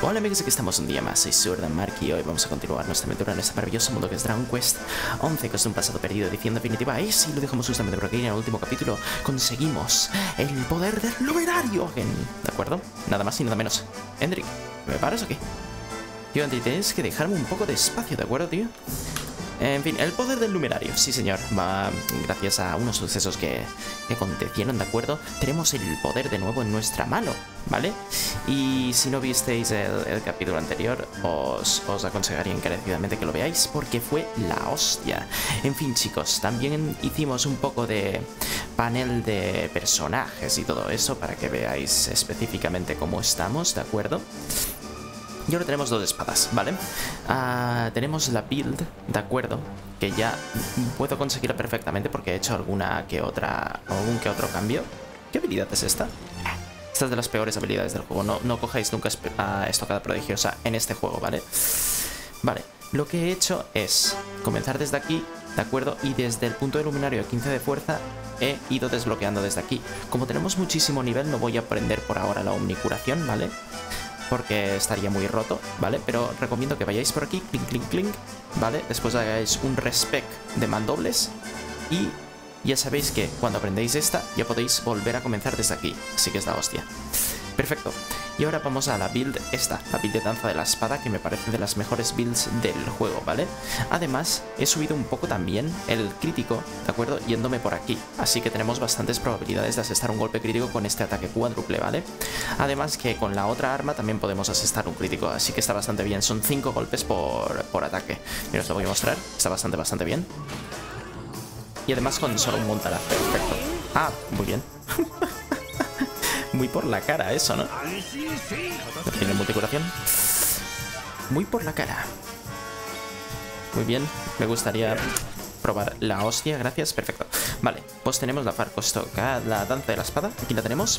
Hola amigos, aquí estamos un día más, soy Swordandmark y hoy vamos a continuar nuestra aventura en este maravilloso mundo que es Dragon Quest 11, que es un pasado perdido, edición definitiva. Y si lo dejamos justamente por aquí en el último capítulo, conseguimos el poder del numerario. ¿De acuerdo? Nada más y nada menos. Hendrik, ¿me paras o qué? Tío, Hendrik, tienes que dejarme un poco de espacio, ¿de acuerdo, tío? En fin, el poder del numerario, sí señor, va gracias a unos sucesos que acontecieron, ¿de acuerdo? Tenemos el poder de nuevo en nuestra mano, ¿vale? Y si no visteis el capítulo anterior, os aconsejaría encarecidamente que lo veáis porque fue la hostia. En fin, chicos, también hicimos un poco de panel de personajes y todo eso para que veáis específicamente cómo estamos, ¿de acuerdo? Y ahora tenemos dos espadas, ¿vale? Tenemos la build, ¿de acuerdo? Que ya puedo conseguirla perfectamente porque he hecho algún que otro cambio. ¿Qué habilidad es esta? Esta es de las peores habilidades del juego. No cojáis nunca estocada prodigiosa en este juego, ¿vale? Vale, lo que he hecho es comenzar desde aquí, ¿de acuerdo? Y desde el punto de luminario de 15 de fuerza he ido desbloqueando desde aquí. Como tenemos muchísimo nivel, no voy a aprender por ahora la omnicuración, ¿vale? Porque estaría muy roto, ¿vale? Pero recomiendo que vayáis por aquí, clink, clink, clink, ¿vale? Después hagáis un respect de mandobles y ya sabéis que cuando aprendéis esta ya podéis volver a comenzar desde aquí, así que es la hostia. Perfecto. Y ahora vamos a la build esta, la build de danza de la espada, que me parece de las mejores builds del juego, ¿vale? Además, he subido un poco también el crítico, ¿de acuerdo? Yéndome por aquí, así que tenemos bastantes probabilidades de asestar un golpe crítico con este ataque cuádruple, ¿vale? Además que con la otra arma también podemos asestar un crítico, así que está bastante bien, son 5 golpes por ataque. Mira, os lo voy a mostrar, está bastante bien. Y además con solo un montaraz, perfecto. Ah, muy bien. Muy por la cara eso, ¿no? ¿Tiene multicuración? Muy por la cara. Muy bien, me gustaría probar la hostia, gracias, perfecto. Vale, pues tenemos la Farcostoca, la danza de la espada, aquí la tenemos.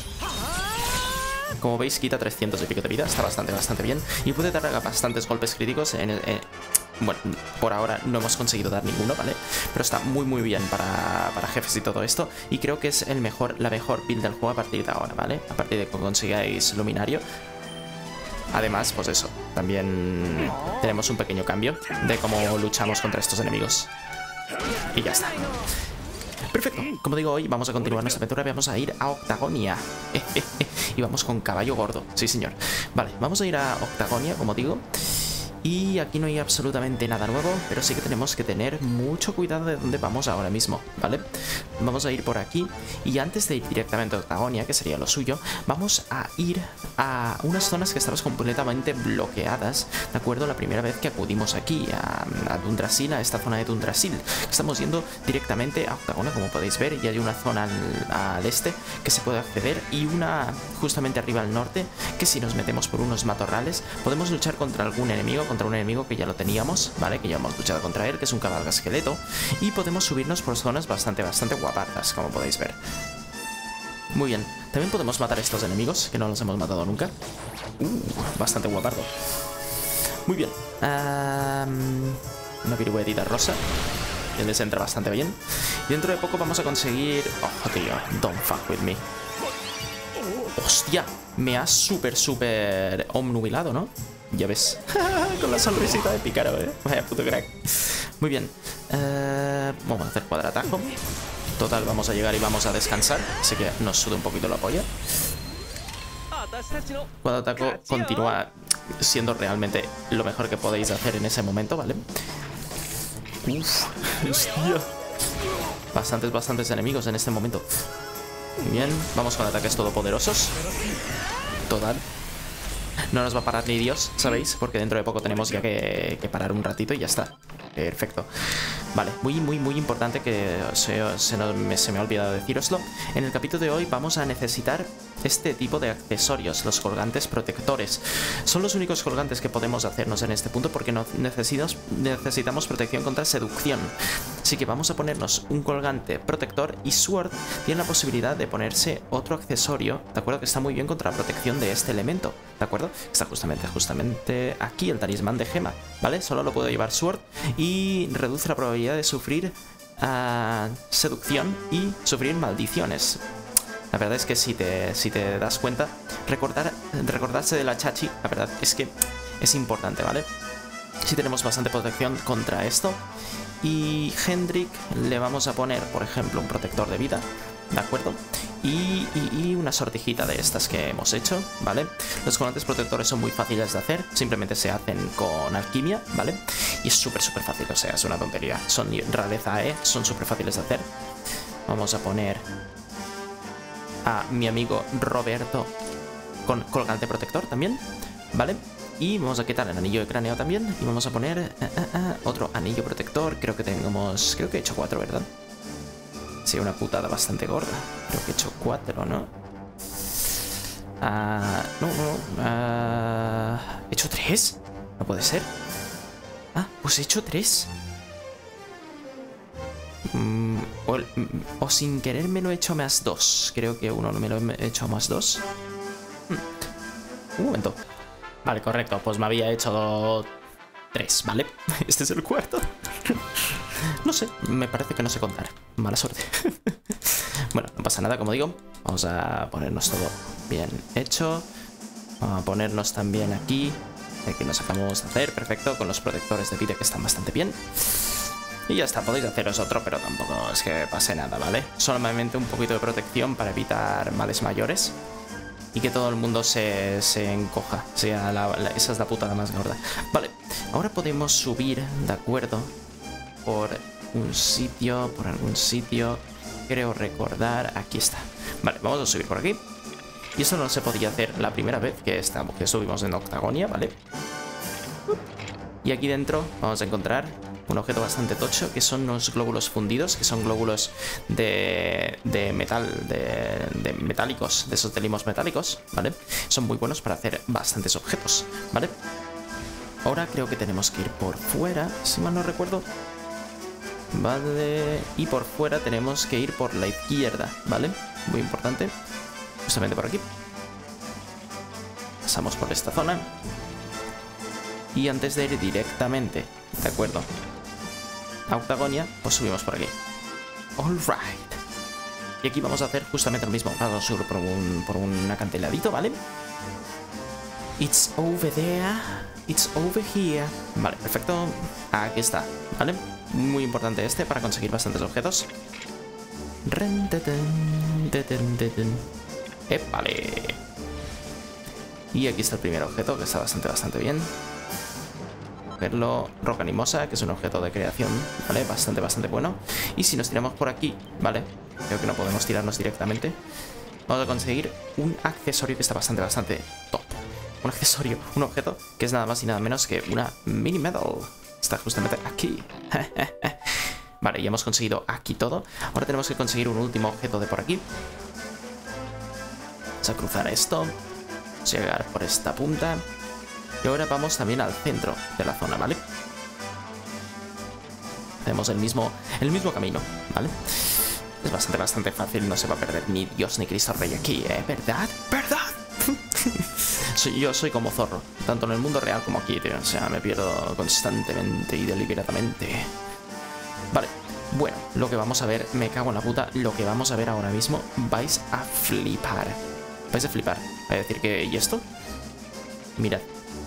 Como veis, quita 300 y pico de vida, está bastante bien. Y puede dar bastantes golpes críticos bueno, por ahora no hemos conseguido dar ninguno, ¿vale? Pero está muy bien para jefes y todo esto. Y creo que es la mejor build del juego a partir de ahora, ¿vale? A partir de que consigáis luminario. Además, pues eso, también tenemos un pequeño cambio de cómo luchamos contra estos enemigos. Y ya está. Perfecto, como digo, hoy vamos a continuar nuestra aventura, vamos a ir a Octagonia. Y vamos con caballo gordo, sí señor. Vale, vamos a ir a Octagonia, como digo. Y aquí no hay absolutamente nada nuevo, pero sí que tenemos que tener mucho cuidado de dónde vamos ahora mismo, ¿vale? Vamos a ir por aquí y antes de ir directamente a Octagonia, que sería lo suyo, vamos a ir a unas zonas que estamos completamente bloqueadas, ¿de acuerdo? La primera vez que acudimos aquí a Dundrasil, a esta zona de Dundrasil. Estamos yendo directamente a Octagonia, como podéis ver, y hay una zona al este que se puede acceder y una justamente arriba al norte, que si nos metemos por unos matorrales podemos luchar contra algún enemigo, contra un enemigo que ya lo teníamos, ¿vale? Que ya hemos luchado contra él, que es un cabalga esqueleto. Y podemos subirnos por zonas bastante guapardas, como podéis ver. Muy bien. También podemos matar a estos enemigos, que no los hemos matado nunca. Bastante guapardo. Muy bien. Una viruetita rosa, que les entra bastante bien. Y dentro de poco vamos a conseguir... Oh, tío, don't fuck with me. Hostia, me ha súper omnubilado, ¿no? Ya ves. Con la sonrisita de pícaro, Vaya puto crack. Muy bien. Vamos a hacer cuadratajo. Total, vamos a llegar y vamos a descansar. Así que nos suda un poquito la polla. Cuadratajo continúa siendo realmente lo mejor que podéis hacer en ese momento, ¿vale? Uf, hostia. Bastantes enemigos en este momento. Muy bien, vamos con ataques todopoderosos. Total. No nos va a parar ni Dios, ¿sabéis? Porque dentro de poco tenemos ya que parar un ratito y ya está. Perfecto. Vale, muy importante que se me ha olvidado decíroslo. En el capítulo de hoy vamos a necesitar este tipo de accesorios, los colgantes protectores. Son los únicos colgantes que podemos hacernos en este punto porque necesitamos protección contra seducción. Así que vamos a ponernos un colgante protector y Sword tiene la posibilidad de ponerse otro accesorio, ¿de acuerdo? Que está muy bien contra la protección de este elemento, ¿de acuerdo? Está justamente aquí el talismán de gema, ¿vale? Solo lo puedo llevar Sword y reduce la probabilidad de sufrir seducción y sufrir maldiciones. ¿De La verdad es que si te das cuenta, recordarse de la Chachi, la verdad es que es importante, ¿vale? Sí tenemos bastante protección contra esto. Y Hendrik le vamos a poner, por ejemplo, un protector de vida, ¿de acuerdo? Y una sortijita de estas que hemos hecho, ¿vale? Los colantes protectores son muy fáciles de hacer, simplemente se hacen con alquimia, ¿vale? Y es súper fácil, o sea, es una tontería. Son rareza E, son súper fáciles de hacer. Vamos a poner a mi amigo Roberto con colgante protector también, ¿vale? Y vamos a quitar el anillo de cráneo también. Y vamos a poner otro anillo protector. Creo que he hecho 4, ¿verdad? Sí, una putada bastante gorda. Creo que he hecho 4, ¿no? ¿He hecho 3? No puede ser. Pues he hecho 3. O sin querer me lo he hecho más 2. Creo que uno me lo he hecho más 2. Un momento. Vale, correcto, pues me había hecho 3, ¿vale? Este es el cuarto. No sé, me parece que no sé contar. Mala suerte. Bueno, no pasa nada, como digo. Vamos a ponernos todo bien hecho. Vamos a ponernos también aquí. Aquí nos acabamos de hacer, perfecto, con los protectores de vida que están bastante bien. Y ya está, podéis haceros otro, pero tampoco es que pase nada, ¿vale? Solamente un poquito de protección para evitar males mayores. Y que todo el mundo se encoja. O sea, esa es la putada más gorda. Vale, ahora podemos subir, ¿de acuerdo? Por algún sitio. Creo recordar. Aquí está. Vale, vamos a subir por aquí. Y esto no se podía hacer la primera vez que subimos en Octagonia, ¿vale? Y aquí dentro vamos a encontrar un objeto bastante tocho, que son unos glóbulos fundidos, que son glóbulos de metal, de metálicos, de esos de limos metálicos, ¿vale? Son muy buenos para hacer bastantes objetos, ¿vale? Ahora creo que tenemos que ir por fuera, si mal no recuerdo. Vale, y por fuera tenemos que ir por la izquierda, ¿vale? Muy importante. Justamente por aquí. Pasamos por esta zona. Y antes de ir directamente, ¿de acuerdo?, a Octagonia, pues subimos por aquí. Alright. Y aquí vamos a hacer justamente lo mismo. Vamos a subir por un acantiladito, ¿vale? It's over there. It's over here. Vale, perfecto. Aquí está, ¿vale? Muy importante este para conseguir bastantes objetos. Vale. Y aquí está el primer objeto, que está bastante bien. Verlo, roca animosa, que es un objeto de creación, ¿vale? Bastante bueno. Y si nos tiramos por aquí, ¿vale? Creo que no podemos tirarnos directamente. Vamos a conseguir un accesorio que está bastante top. Un accesorio, un objeto que es nada más y nada menos que una mini medal. Está justamente aquí. Vale, ya hemos conseguido aquí todo. Ahora tenemos que conseguir un último objeto de por aquí. Vamos a cruzar esto. Vamos a llegar por esta punta. Y ahora vamos también al centro de la zona, ¿vale? Hacemos el mismo camino, ¿vale? Es bastante fácil, no se va a perder ni Dios ni Cristo Rey aquí, ¿eh? ¿Verdad? Yo soy como zorro, tanto en el mundo real como aquí, tío. O sea, me pierdo constantemente y deliberadamente. Vale, bueno, lo que vamos a ver, me cago en la puta, lo que vamos a ver ahora mismo, vais a flipar. Vais a flipar. Voy a decir que... ¿Y esto? Mirad.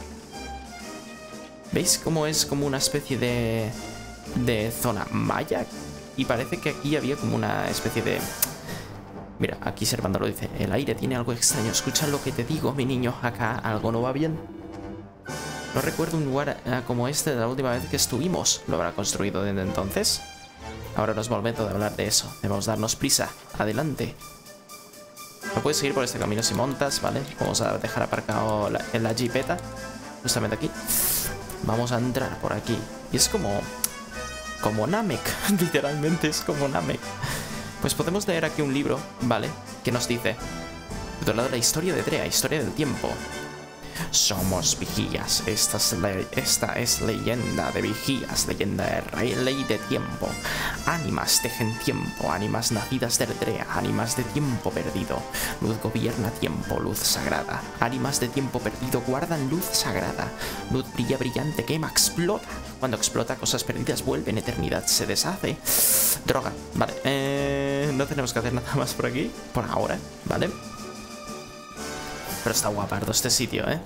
¿Veis cómo es como una especie de zona maya? Y parece que aquí había como una especie de... Mira, aquí Servando lo dice. El aire tiene algo extraño. Escucha lo que te digo, mi niño. Acá algo no va bien. No recuerdo un lugar como este de la última vez que estuvimos. ¿Lo habrá construido desde entonces? Ahora no es momento de hablar de eso. Debemos darnos prisa. Adelante. No puedes seguir por este camino si montas, ¿vale? Vamos a dejar aparcado la jeepeta. Justamente aquí. Vamos a entrar por aquí. Y es como Namek. Literalmente es como Namek. Pues podemos leer aquí un libro, ¿vale? Que nos dice, titulado La historia de Drea, historia del tiempo. Somos vigías. Esta es leyenda de vigías, leyenda de ley de tiempo. Ánimas tejen tiempo, ánimas nacidas de Drea, ánimas de tiempo perdido. Luz gobierna tiempo, luz sagrada. Ánimas de tiempo perdido guardan luz sagrada. Luz brilla brillante, quema, explota. Cuando explota, cosas perdidas vuelven, eternidad se deshace. Droga, vale. No tenemos que hacer nada más por aquí, por ahora, ¿vale? Pero está guapardo este sitio, ¿eh?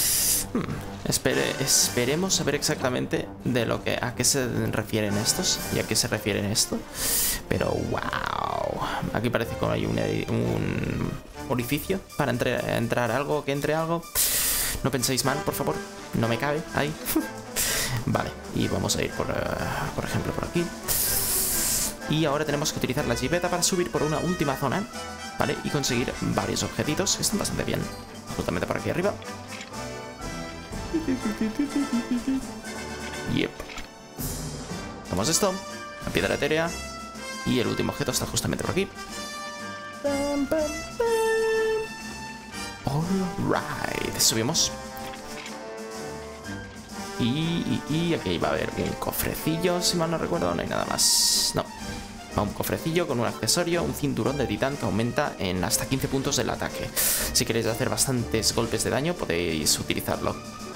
Esperemos saber exactamente de lo que a qué se refieren estos y a qué se refieren esto. Pero wow, aquí parece que hay un orificio para entrar algo, que entre algo. No penséis mal, por favor, no me cabe ahí. Vale, y vamos a ir por ejemplo por aquí. Y ahora tenemos que utilizar la jipeta para subir por una última zona, ¿vale? Y conseguir varios objetitos que están bastante bien. Justamente por aquí arriba. Yep. Tomamos esto, la piedra etérea. Y el último objeto está justamente por aquí. Alright, subimos. Y aquí va a haber un cofrecillo, si mal no recuerdo, no hay nada más. No. Va un cofrecillo con un accesorio, un cinturón de titán que aumenta en hasta 15 puntos del ataque. Si queréis hacer bastantes golpes de daño, podéis utilizarlo.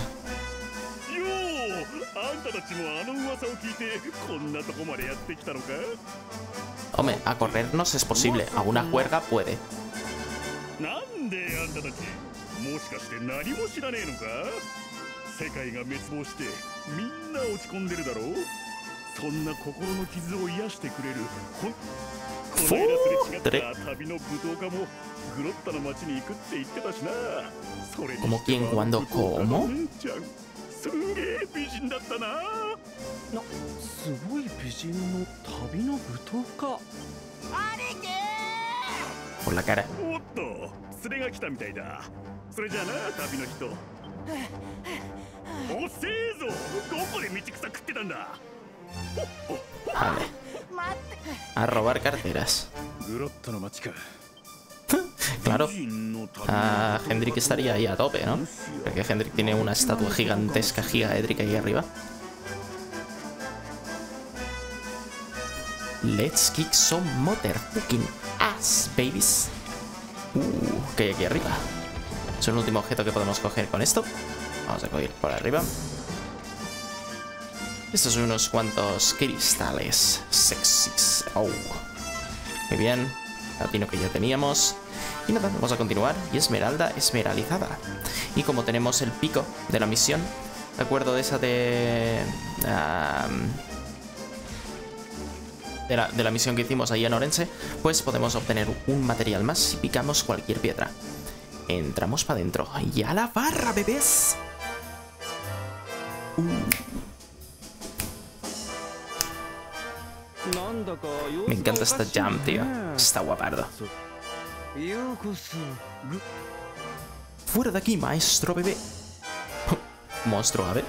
Hombre, a corrernos es posible, a una juerga puede. ¿Como quién, cuándo, cómo? Por la cara. Vale. A robar carteras. Claro. Hendrik estaría ahí a tope, ¿no? Porque Hendrik tiene una estatua gigantesca, gigaédrica ahí arriba. Let's kick some motherfucking ass, babies. ¿Qué hay aquí arriba? Es el último objeto que podemos coger con esto. Vamos a coger por arriba. Estos son unos cuantos cristales sexys. Oh. Muy bien. Platino que ya teníamos. Y nada, vamos a continuar. Y esmeralda esmeralizada. Y como tenemos el pico de la misión, ¿de acuerdo? De esa de la misión que hicimos ahí en Orense, pues podemos obtener un material más si picamos cualquier piedra. Entramos para adentro. ¡Y a la barra, bebés! Me encanta esta jump, tío. Está guapardo. Fuera de aquí, maestro bebé. Monstruo ave.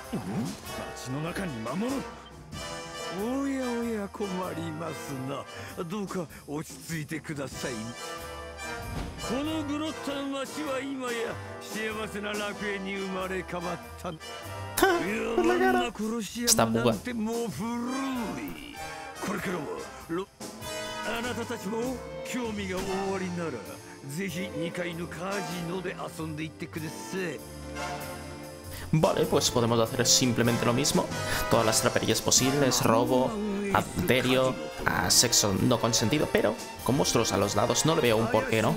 Por la cara. Está buga. Vale, pues podemos hacer simplemente lo mismo. Todas las traperías posibles, robo, adulterio, sexo no consentido, pero con monstruos a los lados no le veo un porqué, ¿no?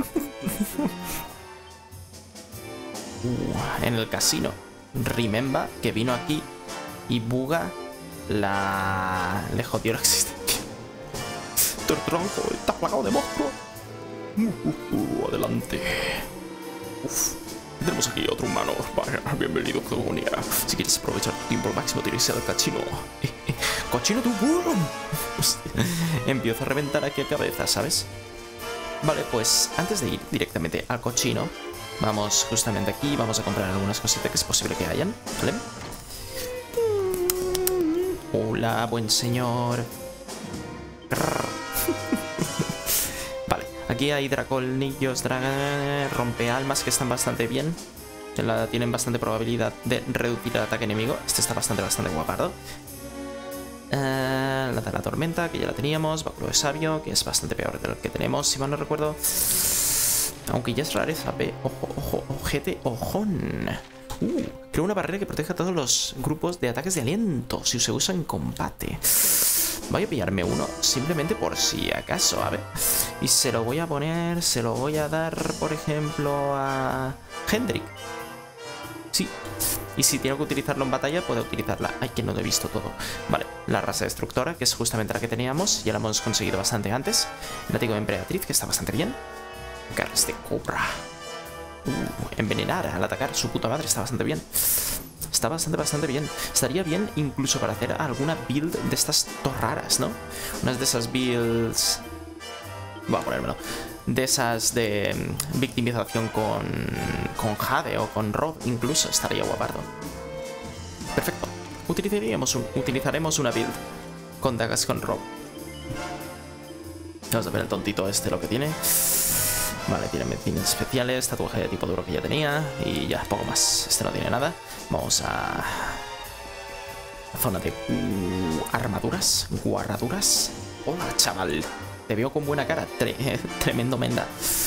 En el casino. Remember que vino aquí y buga le jodió la existencia. Tu tronco está plagado de monstruos. Adelante. Uf. Tenemos aquí otro humano. Bienvenido, Cogonia. Si quieres aprovechar tu tiempo al máximo, tienes al cachino. ¡Cochino tu burro! Empiezo a reventar aquí a cabeza, ¿sabes? Vale, pues antes de ir directamente al cochino, vamos justamente aquí. Vamos a comprar algunas cositas que es posible que hayan, ¿vale? Hola, buen señor. Vale, aquí hay dracolnillos, rompealmas que están bastante bien. Tienen bastante probabilidad de reducir el ataque enemigo. Este está bastante guapardo. La de la tormenta, que ya la teníamos. Báculo de sabio, que es bastante peor de lo que tenemos, si mal no recuerdo. Aunque ya es rareza. Ojo, ojete, ojón. Crea una barrera que protege a todos los grupos de ataques de aliento si se usa en combate. Voy a pillarme uno simplemente por si acaso, a ver. Y se lo voy a poner, se lo voy a dar, por ejemplo, a Hendrik. Sí. Y si tengo que utilizarlo en batalla, puedo utilizarla. Ay, que no lo he visto todo. Vale, la raza destructora, que es justamente la que teníamos. Ya la hemos conseguido bastante antes. El látigo de emperatriz, que está bastante bien. Garras de cobra. Envenenar al atacar. Su puta madre está bastante bien. Está bastante bien. Estaría bien incluso para hacer alguna build de estas raras, ¿no? Unas de esas builds... Voy a ponérmelo. De esas de victimización con Jade o con Rob incluso. Estaría guapardo. Perfecto. Utilizaremos una build con dagas con Rob. Vamos a ver el tontito este lo que tiene. Vale, tiene medicinas especiales, tatuaje de tipo duro que ya tenía. Y ya, poco más. Este no tiene nada. Vamos a... zona de armaduras, guarraduras. Hola, chaval. Te veo con buena cara. Tremendo menda.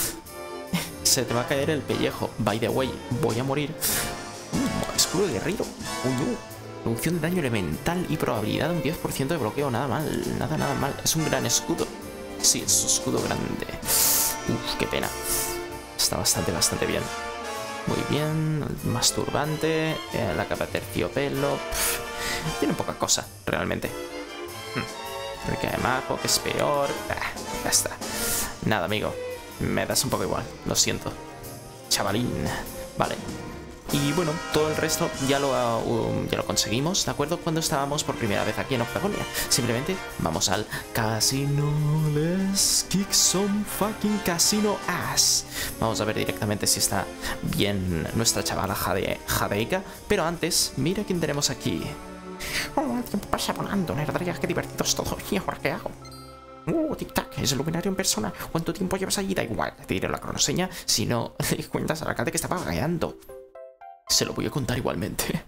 Se te va a caer el pellejo. By the way, voy a morir. Escudo de guerrero. Reducción de daño elemental y probabilidad de un 10% de bloqueo. Nada mal, nada mal. Es un gran escudo. Sí, es un escudo grande. Qué pena. Está bastante bien. Muy bien. El masturbante. La capa de terciopelo. Tiene poca cosa, realmente. Rica de mago, que es peor. Ya está. Nada, amigo. Me das un poco igual. Lo siento. Chavalín. Vale. Y bueno, todo el resto ya lo conseguimos, ¿de acuerdo? Cuando estábamos por primera vez aquí en Octagonia. Simplemente vamos al casino. Let's kick some fucking casino ass. Vamos a ver directamente si está bien nuestra chavala Jadeika. Pero antes, mira quién tenemos aquí. Oh, el tiempo pasa volando, nerdrías, qué divertido es todo. ¿Y ahora qué hago? Tic-tac, es el luminario en persona. ¿Cuánto tiempo llevas allí? Da igual, te diré la cronoseña. Si no, le cuentas al alcalde que estaba vagueando. Se lo voy a contar igualmente.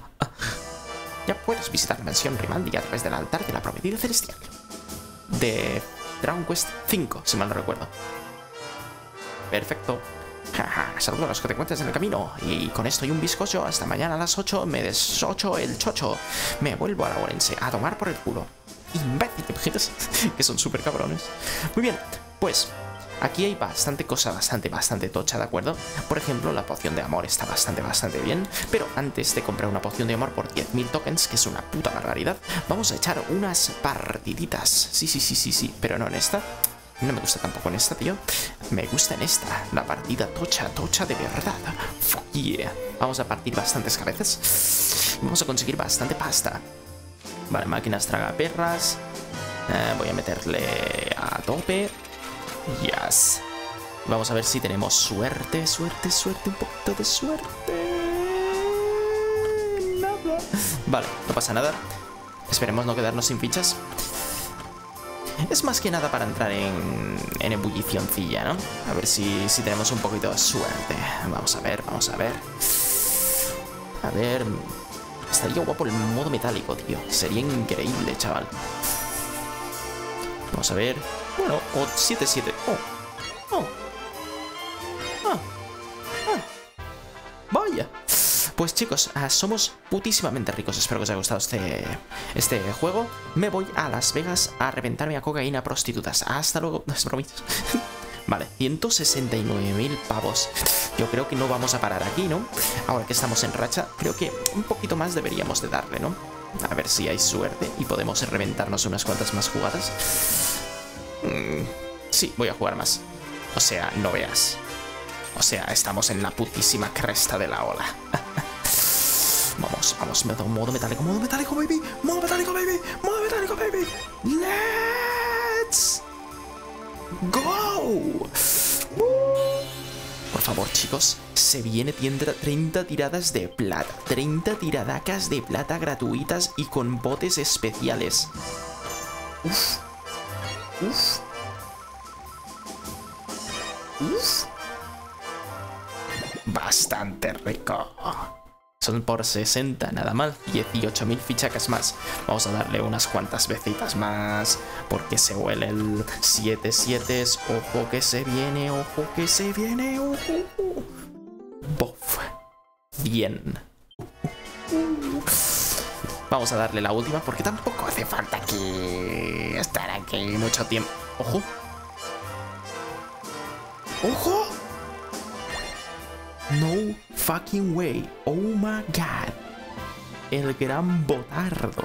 Ya puedes visitar la mansión Rimaldi a través del altar de la prometida celestial. De Dragon Quest 5, si mal no recuerdo. Perfecto. Saludos a los que te encuentres en el camino. Y con esto y un bizcocho, hasta mañana a las 8 me desocho el chocho. Me vuelvo a la Orense a tomar por el culo. Imbéciles, que son súper cabrones. Muy bien, pues... aquí hay bastante cosa, bastante tocha, ¿de acuerdo? Por ejemplo, la poción de amor está bastante bien. Pero antes de comprar una poción de amor por 10.000 tokens, que es una puta barbaridad, vamos a echar unas partiditas. Sí, pero no en esta. No me gusta tampoco en esta, tío. Me gusta en esta. La partida tocha de verdad. Fuck yeah. Vamos a partir bastantes cabezas. Vamos a conseguir bastante pasta. Vale, máquinas tragaperras. Voy a meterle a tope. Yes. Vamos a ver si tenemos suerte, un poquito de suerte. Nada. Vale, no pasa nada. Esperemos no quedarnos sin fichas. Es más que nada para entrar en ebullicióncilla, ¿no? A ver si tenemos un poquito de suerte. Vamos a ver. A ver... estaría guapo el modo metálico, tío. Sería increíble, chaval. Vamos a ver... bueno, o 7-7. Vaya. Pues chicos, somos putísimamente ricos. Espero que os haya gustado este juego. Me voy a Las Vegas a reventarme a cocaína prostitutas. Hasta luego. No es bromita. Vale, 169.000 pavos. Yo creo que no vamos a parar aquí, ¿no? Ahora que estamos en racha, creo que un poquito más deberíamos de darle, ¿no? A ver si hay suerte y podemos reventarnos unas cuantas más jugadas. Sí, voy a jugar más. O sea, no veas. O sea, estamos en la putísima cresta de la ola. Vamos, modo metálico, baby. Modo metálico, baby. Let's go. Por favor, chicos, se viene 30 tiradas de plata. 30 tiradacas de plata gratuitas y con botes especiales. Uf. Bastante rico. Son por 60, nada mal. 18.000 fichacas más. Vamos a darle unas cuantas vecitas más. Porque se huele el 7-7. Ojo que se viene, ojo. Bof. Bien. Vamos a darle la última porque tampoco hace falta que estar aquí mucho tiempo. ¡Ojo! ¡Ojo! No fucking way. Oh my god. El gran botardo.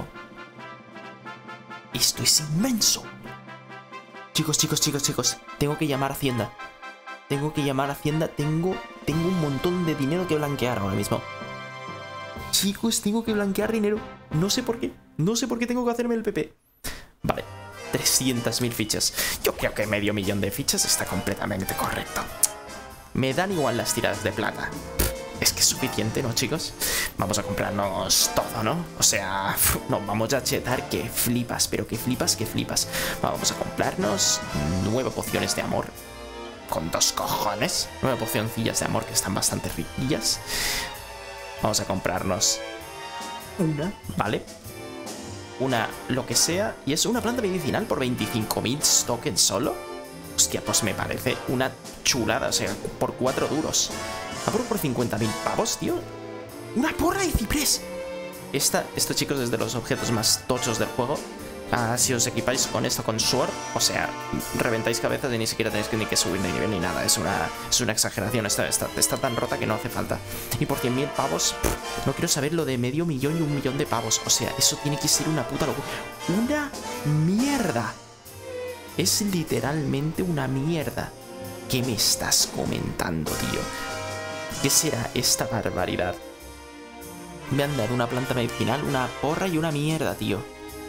Esto es inmenso. Chicos, chicos, chicos, chicos. Tengo que llamar a Hacienda. Tengo que llamar a Hacienda. Tengo un montón de dinero que blanquear ahora mismo. Chicos, tengo que blanquear dinero. No sé por qué. No sé por qué tengo que hacerme el PP. Vale. 300.000 fichas. Yo creo que medio millón de fichas está completamente correcto. Me dan igual las tiradas de plata. Es que es suficiente, ¿no, chicos? Vamos a comprarnos todo, ¿no? O sea, no, vamos a chetar que flipas, pero que flipas, que flipas. Vamos a comprarnos 9 pociones de amor. Con 2 cojones. 9 pocioncillas de amor que están bastante riquillas. Vamos a comprarnos una, ¿vale? Una, lo que sea. Y es una planta medicinal por 25.000 tokens solo. Hostia, pues me parece una chulada. O sea, por 4 duros. Apuro por 50.000 pavos, tío. ¡Una porra de ciprés! Esto, chicos, es de los objetos más tochos del juego. Si os equipáis con esto, con Sword, o sea, reventáis cabezas y ni siquiera tenéis ni que subir de nivel ni nada. Es una exageración. Está tan rota que no hace falta. Y por 100.000 pavos, no quiero saber lo de medio millón y 1 millón de pavos. O sea, eso tiene que ser una puta locura. ¡Una mierda! Es literalmente una mierda. ¿Qué me estás comentando, tío? ¿Qué será esta barbaridad? Me han dado una planta medicinal, una porra y una mierda, tío.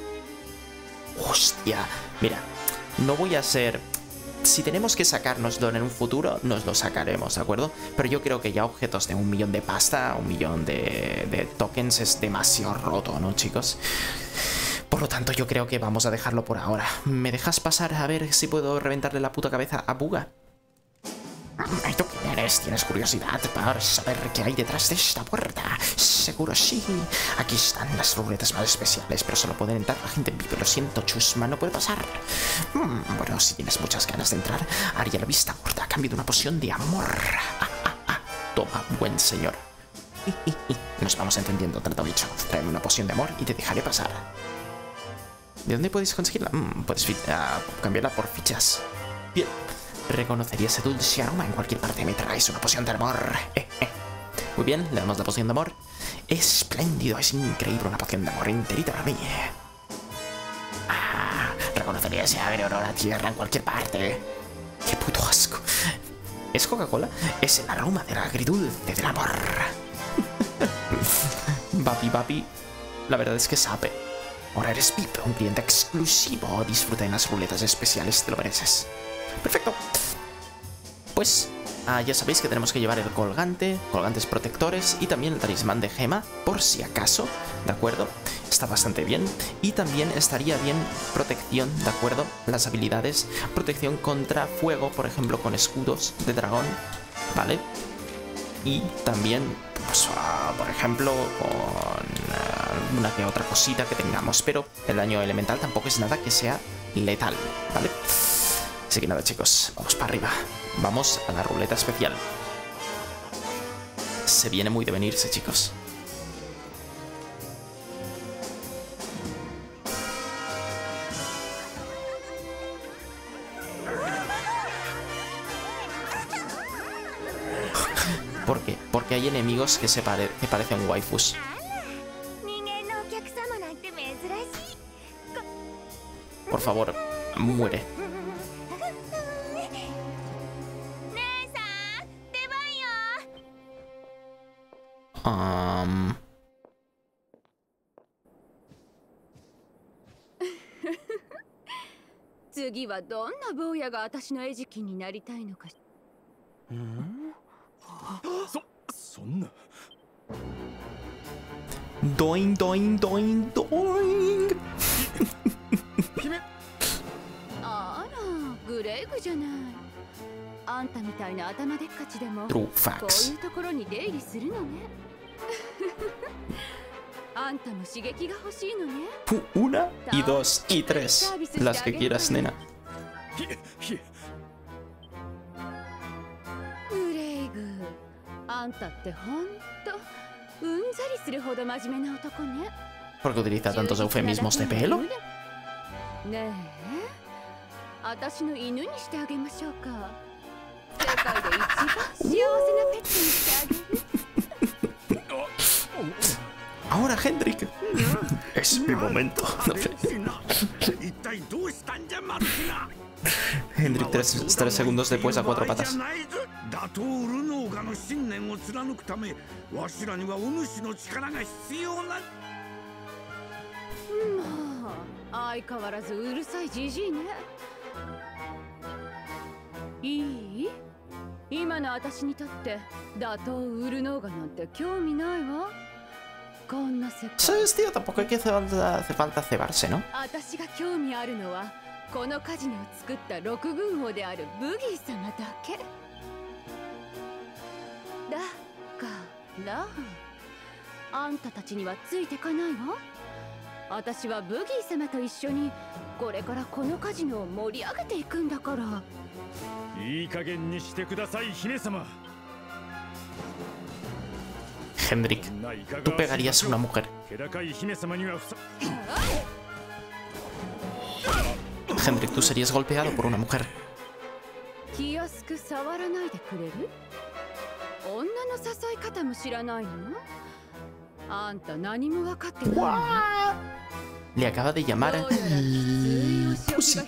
Hostia, mira, no voy a ser... Si tenemos que sacárnoslo en un futuro, nos lo sacaremos, ¿de acuerdo? Pero yo creo que ya objetos de 1 millón de pasta, 1 millón de tokens es demasiado roto, ¿no, chicos? Por lo tanto, yo creo que vamos a dejarlo por ahora. ¿Me dejas pasar a ver si puedo reventarle la puta cabeza a Buga? ¿Y tú quién eres? ¿Tienes curiosidad por saber qué hay detrás de esta puerta? Seguro sí. Aquí están las ruletas más especiales, pero solo pueden entrar la gente viva. Lo siento, Chusma, no puede pasar. Bueno, si tienes muchas ganas de entrar, haría la vista gorda a cambio de una poción de amor. Toma, buen señor. Nos vamos entendiendo, trato dicho. Tráeme una poción de amor y te dejaré pasar. ¿De dónde podéis conseguirla? Puedes cambiarla por fichas. Bien. Reconocería ese dulce aroma en cualquier parte. Me traes una poción de amor. Muy bien, le damos la poción de amor. Espléndido, es increíble una poción de amor enterita para mí. Reconocería ese aire olor a tierra en cualquier parte. Qué puto asco. ¿Es Coca-Cola? Es el aroma del agridulce del amor. Papi, la verdad es que sabe. Ahora eres VIP, un cliente exclusivo. Disfruta en las ruletas especiales, te lo mereces. Perfecto. Pues ya sabéis que tenemos que llevar el colgante, colgantes protectores y también el talismán de gema, por si acaso, ¿de acuerdo? Está bastante bien. Y también estaría bien protección, ¿de acuerdo? Las habilidades, protección contra fuego, por ejemplo, con escudos de dragón, ¿vale? Y también, pues, por ejemplo, con una que otra cosita que tengamos. Pero el daño elemental tampoco es nada que sea letal, ¿vale? Así que nada, chicos, vamos para arriba. Vamos a la ruleta especial. Se viene muy de venirse, chicos. ¿Por qué? Porque hay enemigos que parecen waifus. Por favor, muere. Doing, doing, doing, doing. True facts. Una y dos y tres. Las que quieras, nena. ¿Por qué utiliza tantos eufemismos de pelo? Ahora, Hendrik. Es mi momento. Hendrik, 3 segundos después a 4 patas. ¿Sabes, tío? Tampoco hay que hace falta cebarse, ¿no? Hendrik, tú pegarías a una mujer. Hendrik, tú serías golpeado por una mujer. Le acaba de llamar Pussy.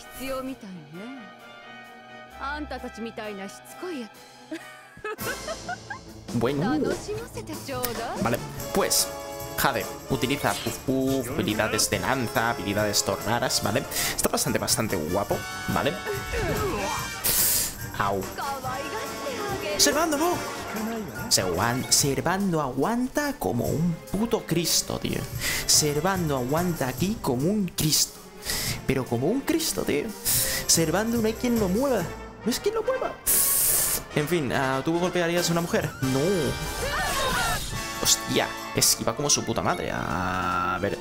Bueno. Vale, pues Jade utiliza habilidades de lanza, habilidades tornadas, ¿vale? Está bastante guapo, ¿vale? Au. Servando, no. Servando aguanta como un puto Cristo, tío. Servando aguanta aquí como un Cristo. Pero como un Cristo, tío. Servando no hay quien lo mueva. No es quien lo mueva. En fin, ¿tú golpearías a una mujer? No. Hostia, esquiva como su puta madre. A ver.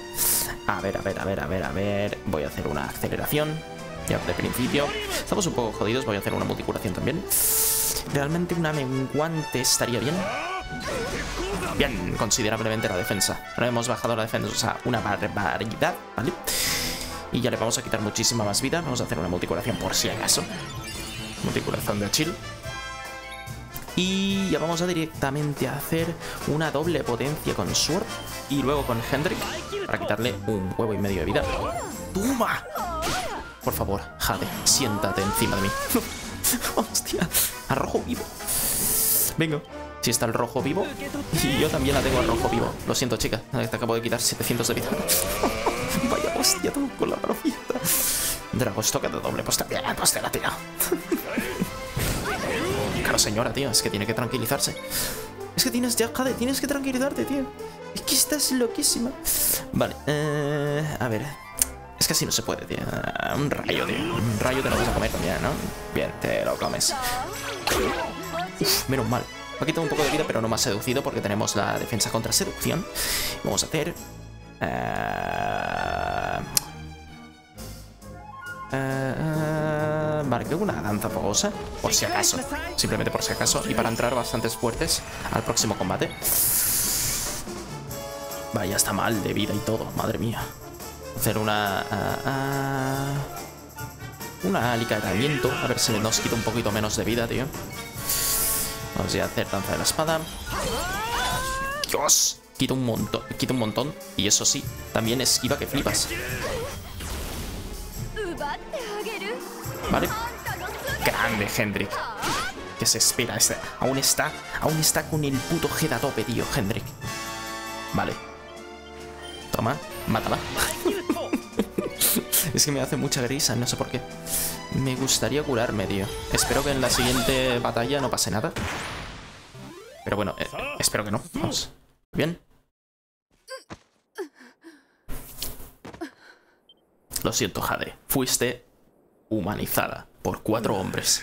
Voy a hacer una aceleración. Ya de principio. Estamos un poco jodidos, voy a hacer una multicuración también. Realmente una menguante estaría bien. Bien, considerablemente la defensa. No hemos bajado la defensa, o sea, una barbaridad, ¿vale? Y ya le vamos a quitar muchísima más vida. Vamos a hacer una multicuración por si acaso. Multicuración de Achille. Y ya vamos a directamente a hacer una doble potencia con Sword. Y luego con Hendrik para quitarle un huevo y medio de vida. ¡Toma! Por favor, Jade, siéntate encima de mí. Hostia, a rojo vivo. Venga, si está el rojo vivo. Y yo también la tengo al rojo vivo. Lo siento, chica, te acabo de quitar 700 de vida. Vaya hostia, tú con la profita. Dragos, toque de doble posta. Bien, pues te la tira. Claro, señora, tío, es que tiene que tranquilizarse. Es que tienes ya, Jade, tienes que tranquilizarte, tío. Es que estás loquísima. Vale, a ver. Es que así no se puede, tío. Un rayo, tío. Un rayo te lo vas a comer también, ¿no? Bien, te lo comes. Uf, menos mal. Me ha quitado un poco de vida, pero no me ha seducido porque tenemos la defensa contra seducción. Vamos a hacer... vale, creo que una danza fogosa. Por si acaso. Simplemente por si acaso. Y para entrar bastantes fuertes al próximo combate. Vaya, está mal de vida y todo. Madre mía. Hacer una alicaeramiento. A ver si nos quita un poquito menos de vida, tío. Vamos a hacer danza de la espada. Dios, quita un montón. Y eso sí, también esquiva que flipas. Vale. Grande, Hendrik. ¿Qué se espera? Aún está con el puto head a tope, tío, Hendrik. Vale. Toma, mátala. Es que me hace mucha grisa, no sé por qué. Me gustaría curarme, tío. Espero que en la siguiente batalla no pase nada. Pero bueno, espero que no. Vamos. Bien. Lo siento, Jade. Fuiste humanizada por 4 hombres.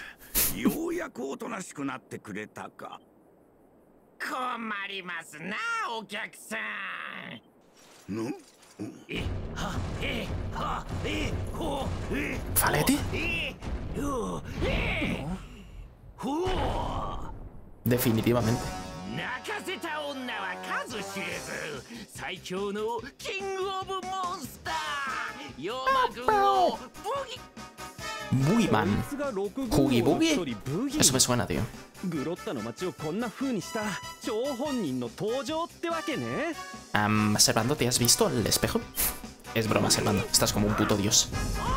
¿Faletti? Definitivamente. Boogeyman. Hoogie Boogie. Eso me suena, tío. Servando, ¿te has visto al espejo? Es broma, Servando. Estás como un puto dios.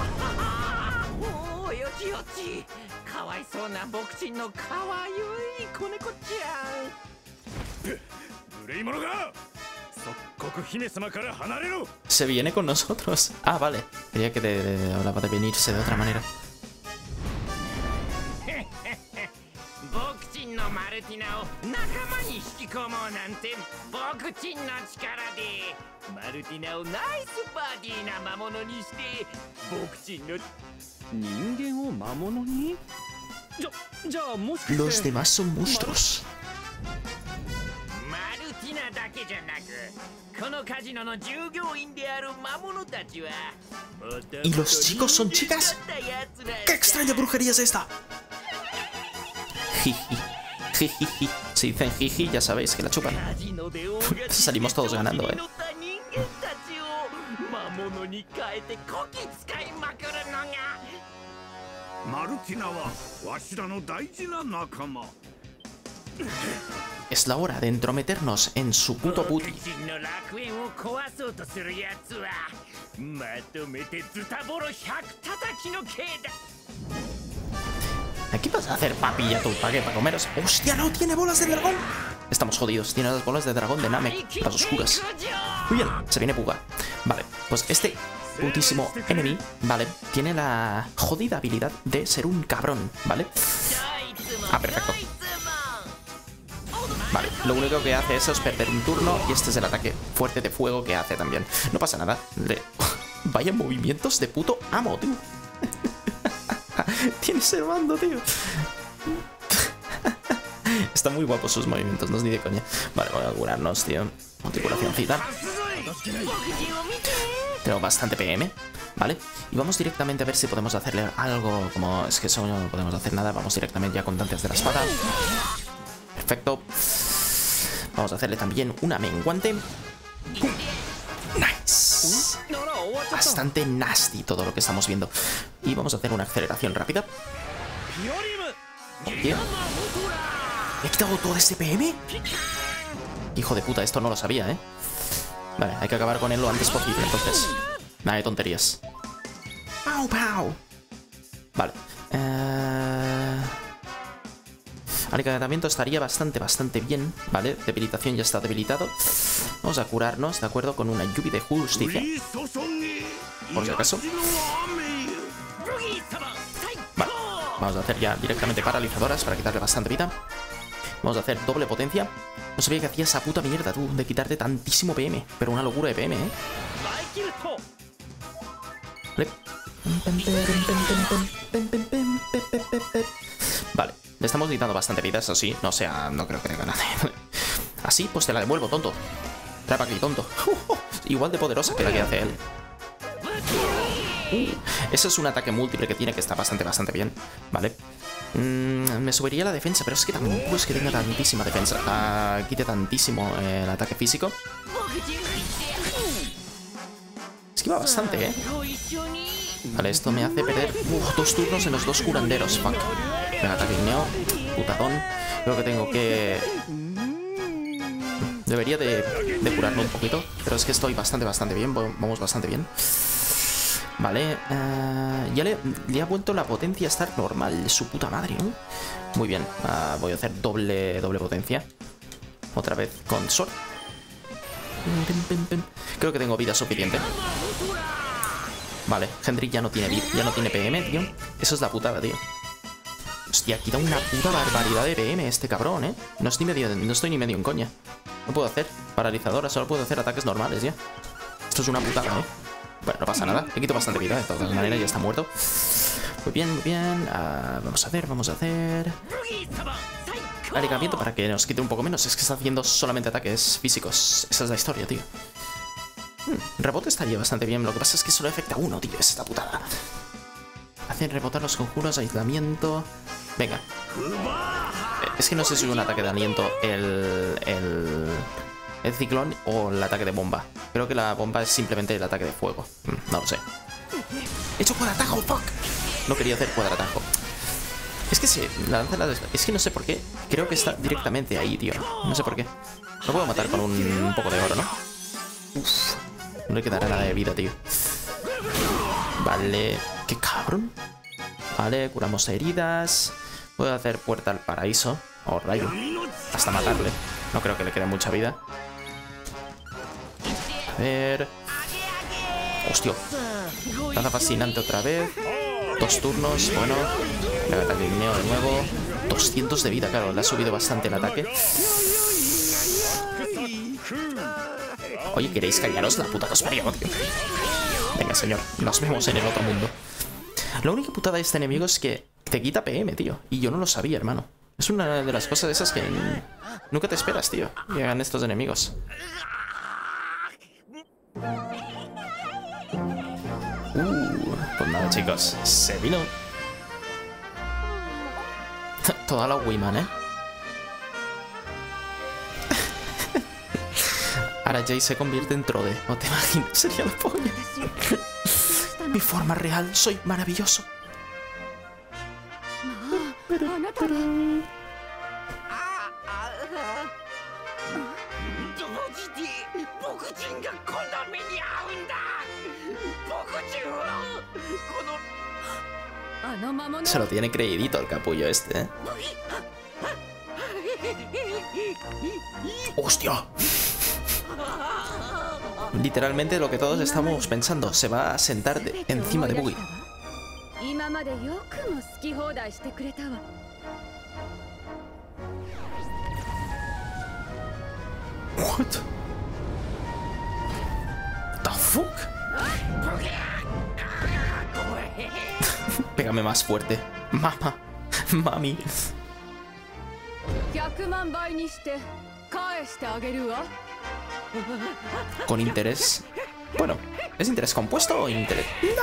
Se viene con nosotros. Ah, vale. Quería que te hablaba de venirse de otra manera. Los demás son monstruos. ¿Y los chicos son chicas? ¡Qué extraña brujería es esta! Jiji, jiji. Si dicen jiji, ya sabéis que la chupan. Salimos todos ganando, ¿eh? Es la hora de entrometernos en su puto puti. ¿Qué vas a hacer, papilla, tú? ¿Para qué? ¿Para comeros? ¡Hostia, no! ¡Tiene bolas de dragón! Estamos jodidos. Tiene las bolas de dragón de Namek, las oscuras. Muy bien, se viene Puga. Vale, pues este putísimo enemy, ¿vale? Tiene la jodida habilidad de ser un cabrón, ¿vale? Ah, perfecto. Vale, lo único que hace eso es perder un turno y este es el ataque fuerte de fuego que hace también. No pasa nada. Vaya movimientos de puto amo, tío. Tiene Servando, tío. Están muy guapos sus movimientos, no es ni de coña. Vale, voy a curarnos, tío. Multiculacióncita. Tengo bastante PM, ¿vale? Y vamos directamente a ver si podemos hacerle algo. Como es que eso no podemos hacer nada. Vamos directamente ya con Dantes de la Espada. Perfecto. Vamos a hacerle también una menguante. Nice. Bastante nasty todo lo que estamos viendo. Y vamos a hacer una aceleración rápida. Bien. ¿He quitado todo ese PM? Hijo de puta, esto no lo sabía, ¿eh? Vale, hay que acabar con él lo antes posible, entonces. Nada de tonterías. ¡Pau, pau! Vale. Alicatamiento estaría bastante bien, ¿vale? Debilitación ya está debilitado. Vamos a curarnos, ¿de acuerdo? Con una lluvia de justicia. Por si acaso. Vale. Vamos a hacer ya directamente paralizadoras para quitarle bastante vida. Vamos a hacer doble potencia. No sabía que hacía esa puta mierda, tú, de quitarte tantísimo PM. Pero una locura de PM, ¿eh? Vale. Le estamos quitando bastante vida, eso sí. No sea, no creo que tenga nada. Así, pues te la devuelvo, tonto. Trae para aquí, tonto. Igual de poderosa que la que hace él. Ese es un ataque múltiple que tiene, que está bastante bien. Vale. Me subiría la defensa, pero es que tampoco es que tenga tantísima defensa. Quite tantísimo el ataque físico. Esquiva bastante, ¿eh? Vale, esto me hace perder 2 turnos en los 2 curanderos. Fuck. Venga, ataque igneo. Putadón. Creo que tengo que... Debería de curarlo un poquito. Pero es que estoy bastante bien. Vamos bastante bien. Vale. Ya le ha vuelto la potencia a estar normal. Su puta madre, ¿no? Muy bien. Voy a hacer doble potencia. Otra vez con Sword. Creo que tengo vida suficiente. Vale, Hendrik ya no tiene vida, ya no tiene PM, tío. Eso es la putada, tío. Hostia, quita una puta barbaridad de PM este cabrón, ¿eh? No estoy ni medio en coña. No puedo hacer paralizadora, solo puedo hacer ataques normales ya. Esto es una putada, ¿eh? Bueno, no pasa nada. Le quito bastante vida, de todas maneras ya está muerto. Muy bien. Vamos a hacer... Alicamiento para que nos quite un poco menos. Es que está haciendo solamente ataques físicos. Esa es la historia, tío. Rebote estaría bastante bien. Lo que pasa es que solo afecta a uno, tío. Es esta putada. Hacen rebotar los conjuros, aislamiento. Venga. Es que no sé si es un ataque de aliento el ciclón o el ataque de bomba. Creo que la bomba es simplemente el ataque de fuego. No lo sé. ¡He hecho cuadratajo! ¡Fuck! No quería hacer cuadratajo. Es que sí, la lanza es que no sé por qué. Creo que está directamente ahí, tío. No sé por qué. Lo puedo matar con un poco de oro, ¿no? Uf. No le quedará nada de vida, tío. Vale. ¡Qué cabrón! Vale, curamos heridas. Puedo hacer puerta al paraíso. O rayo. Hasta matarle. No creo que le quede mucha vida. A ver... ¡Hostia! Lanza fascinante otra vez. 2 turnos, bueno. Le ataque guineo de nuevo. 200 de vida, claro, le ha subido bastante el ataque. Oye, ¿queréis callaros? La puta os parió, tío. Venga, señor, nos vemos en el otro mundo. La única putada de este enemigo es que te quita PM, tío. Y yo no lo sabía, hermano. Es una de las cosas esas que nunca te esperas, tío. Que hagan estos enemigos. Pues nada, chicos, se vino. Toda la Wiman, ¿eh? Ahora Jay se convierte en Trode. ¿O te imaginas? Sería la polla. Mi forma real, soy maravilloso. Se lo tiene creidito el capullo este, ¿eh? ¡Hostia! Literalmente lo que todos estamos pensando. Se va a sentar encima de Boogie. What? The fuck? Pégame más fuerte. Mamá. Mami. Con interés. Bueno, ¿es interés compuesto o interés?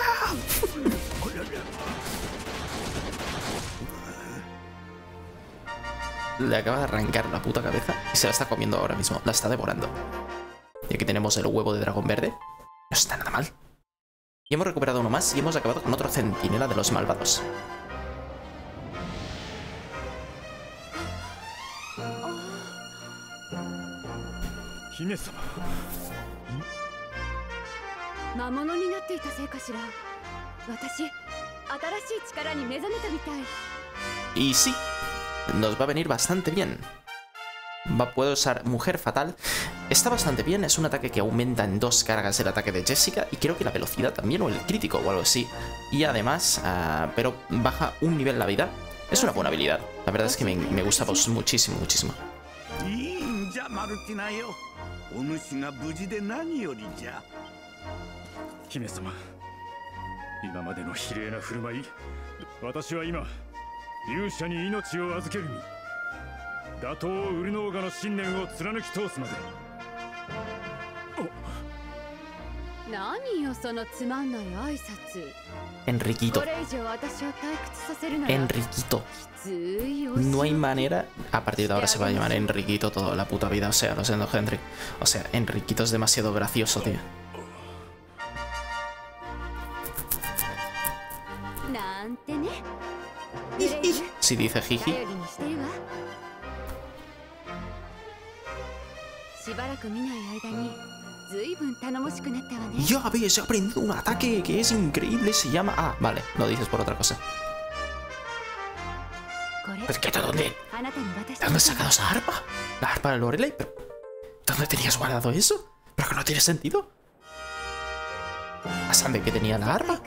¡No! Le acaba de arrancar la puta cabeza y se la está comiendo ahora mismo. La está devorando. Y aquí tenemos el huevo de dragón verde. No está nada mal. Y hemos recuperado uno más y hemos acabado con otro centinela de los malvados. Y sí, nos va a venir bastante bien. Puedo usar Mujer Fatal. Está bastante bien, es un ataque que aumenta en 2 cargas el ataque de Jessica. Y creo que la velocidad también, o el crítico o algo así. Y además, pero baja un nivel la vida. Es una buena habilidad. La verdad es que me gusta muchísimo, muchísimo. Enriquito. Enriquito. No hay manera. A partir de ahora se va a llamar Enriquito toda la puta vida. O sea, lo siento, Henry. O sea, Enriquito es demasiado gracioso, tío. Si dice Jiji. Ya ves, he aprendido un ataque que es increíble. Se llama... Ah, vale, lo dices por otra cosa. ¿Pero qué? ¿De dónde? ¿De dónde has sacado esa arpa? ¿La arpa de Lorelei? ¿Pero dónde tenías guardado eso? ¿Pero que no tiene sentido? ¿A saber que tenía la arpa?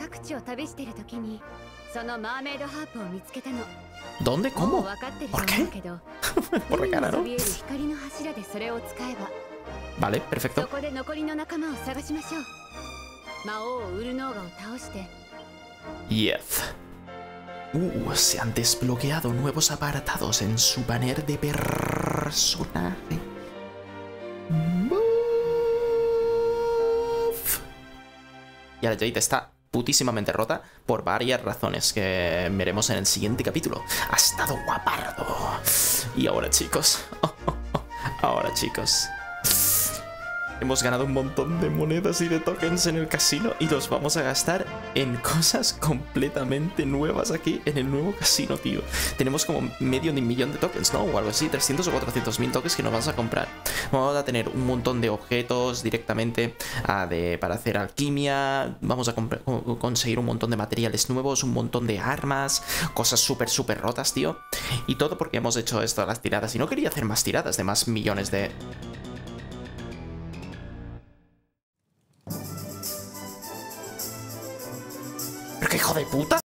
¿Dónde? ¿Cómo? ¿Por qué? Por la cara, ¿no? Vale, perfecto. Yes. Se han desbloqueado nuevos apartados en su banner de personaje. Y ahora Jade está putísimamente rota por varias razones que veremos en el siguiente capítulo. Ha estado guapardo. Y ahora, chicos, ahora, chicos, hemos ganado un montón de monedas y de tokens en el casino y los vamos a gastar en cosas completamente nuevas aquí en el nuevo casino, tío. Tenemos como medio de 1 millón de tokens, ¿no? O algo así, 300 o 400 mil tokens que nos vamos a comprar. Vamos a tener un montón de objetos directamente para hacer alquimia. Vamos a conseguir un montón de materiales nuevos, un montón de armas, cosas súper rotas, tío. Y todo porque hemos hecho esto, las tiradas. Y no quería hacer más tiradas de más millones de... ¿Pero qué hijo de puta?